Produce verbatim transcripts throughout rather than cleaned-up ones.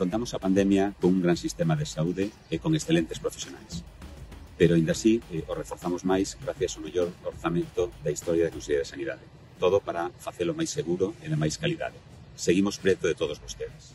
afrontamos a pandemia con un gran sistema de saúde e con excelentes profesionais. Pero, ainda así, eh, o reforzamos máis gracias ao mellor orzamento da historia da Consellería de Sanidade. Todo para facelo máis seguro e de máis calidade. Seguimos preto de todos vostedes.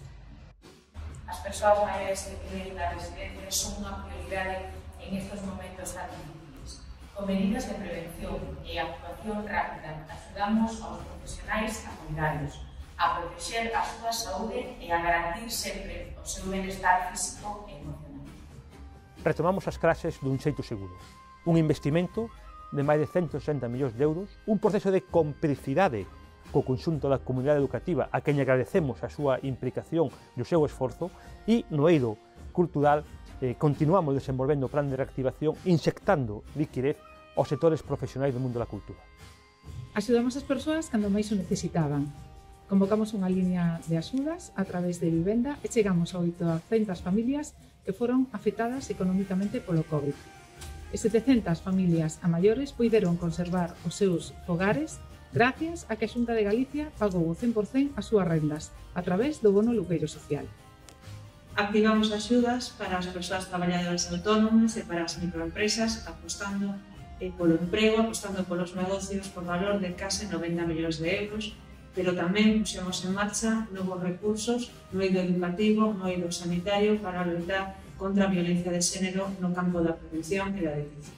As persoas maiores que queren dar residencias son unha prioridade en estes momentos tan difíciles. Con medidas de prevención e actuación rápida, axudamos aos profesionais a cuidalos, a proteger a súa saúde e a garantir sempre o seu benestar físico e emocional. Retomamos as clases dun xeito seguro. Un investimento de máis de ciento sesenta millóns de euros, un proceso de complicidade co conxunto da comunidade educativa a quen agradecemos a súa implicación e o seu esforzo, e no eido cultural eh, continuamos desenvolvendo o plan de reactivación inyectando liquidez aos sectores profesionais do mundo da cultura. Axudamos as persoas cando máis o necesitaban. Convocamos unha línea de axudas a través de vivenda e chegamos a oitocentas familias que foron afectadas económicamente polo COVID. E setecentas familias a maiores puideron conservar os seus fogares gracias a que a Xunta de Galicia pagou o cen por cen as súas rendas a través do bono lugueiro social. Activamos axudas para as persoas traballadoras autónomas e para as microempresas, apostando polo emprego, apostando polos negocios por valor de case noventa millóns de euros, pero tamén puxemos en marcha novos recursos no eido educativo, no eido sanitario para loitar contra a violencia de xénero no campo da prevención e da detección.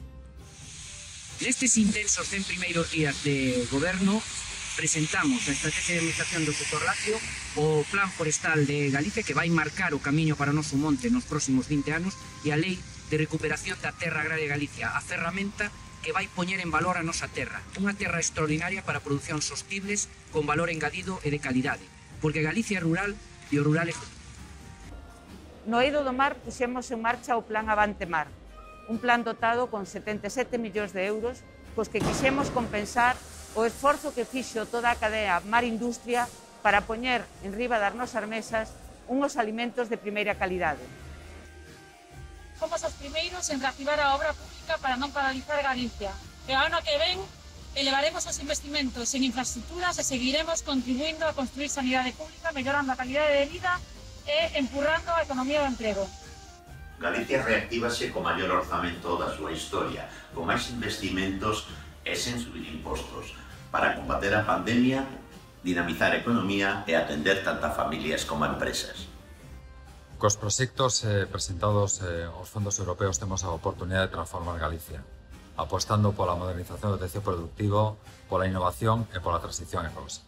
Nestes intensos cen primeiros días de goberno, presentamos a Estrategia de Administración do Sector Lácteo, o Plan Forestal de Galicia, que vai marcar o camiño para o noso monte nos próximos vinte anos, e a Lei de Recuperación da Terra Agraria de Galicia, a ferramenta que vai poñer en valor a nosa terra, unha terra extraordinaria para producións sostibles con valor engadido e de calidade, porque Galicia é rural e o rural é futuro. No eido do mar puxemos en marcha o Plan Avante Mar, un plan dotado con setenta e sete millóns de euros, cos que quixemos compensar o esforzo que fixo toda a cadea Mar Industria para poñer en riba das nosas mesas unhos alimentos de primeira calidade. Fomos os primeiros en reactivar a obra pública para non paralizar Galicia. E ao ano que ven, elevaremos os investimentos en infraestructuras e seguiremos contribuindo a construir sanidade pública, mellorando a calidade de vida e empurrando a economía do emprego. Galicia reactívase co maior orzamento da súa historia, con máis investimentos e sen subir impostos, para combater a pandemia, dinamizar a economía e atender tanto a familias como a empresas. Cos proxectos eh, presentados eh, aos fondos europeos temos a oportunidade de transformar Galicia, apostando pola modernización do tecido productivo, pola innovación e pola transición ecolóxica.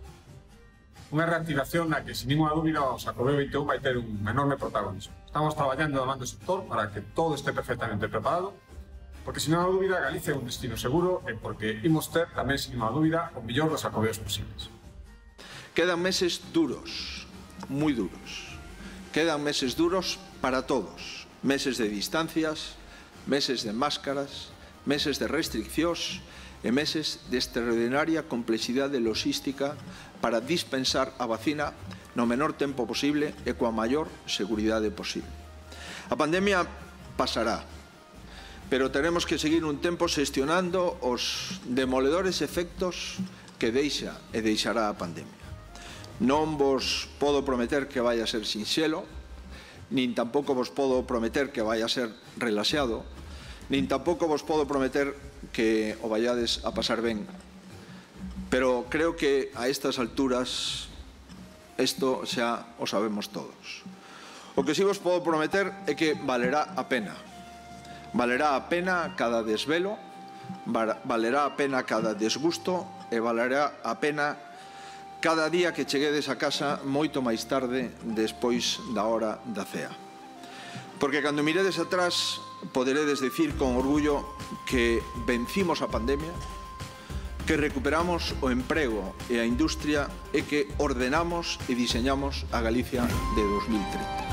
Unha reactivación na que, sin ninguna dúbida, o Xacobeo vinte e un vai ter un enorme protagonismo. Estamos traballando da man do sector para que todo este perfectamente preparado, porque, sin ninguna dúbida, Galicia é un destino seguro e porque imos ter, tamén, sin ninguna dúbida, o mellor dos Xacobeos posibles. Quedan meses duros, moi duros. Quedan meses duros para todos. Meses de distancias, meses de máscaras, meses de restriccións e meses de extraordinaria complexidade logística para dispensar a vacina no menor tempo posible e coa maior seguridade posible. A pandemia pasará, pero teremos que seguir un tempo xestionando os demoledores efectos que deixa e deixará a pandemia. Non vos podo prometer que vai a ser sinxelo, nin tampouco vos podo prometer que vai a ser relaxado, nin tampouco vos podo prometer que o vaiades a pasar ben. Pero creo que a estas alturas isto xa o sabemos todos. O que si vos podo prometer é que valerá a pena. Valerá a pena cada desvelo, valerá a pena cada desgusto e valerá a pena cada día que cheguedes a casa moito máis tarde despois da hora da cea. Porque cando miredes atrás poderedes dicir con orgullo que vencimos a pandemia, que recuperamos o emprego e a industria e que ordenamos e diseñamos a Galicia de dos mil trinta.